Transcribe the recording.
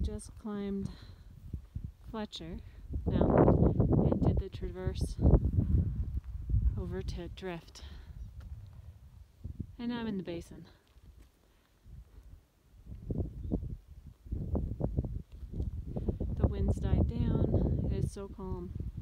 just climbed Fletcher mountain and did the traverse over to Drift. And I'm in the basin. The wind's died down. It is so calm.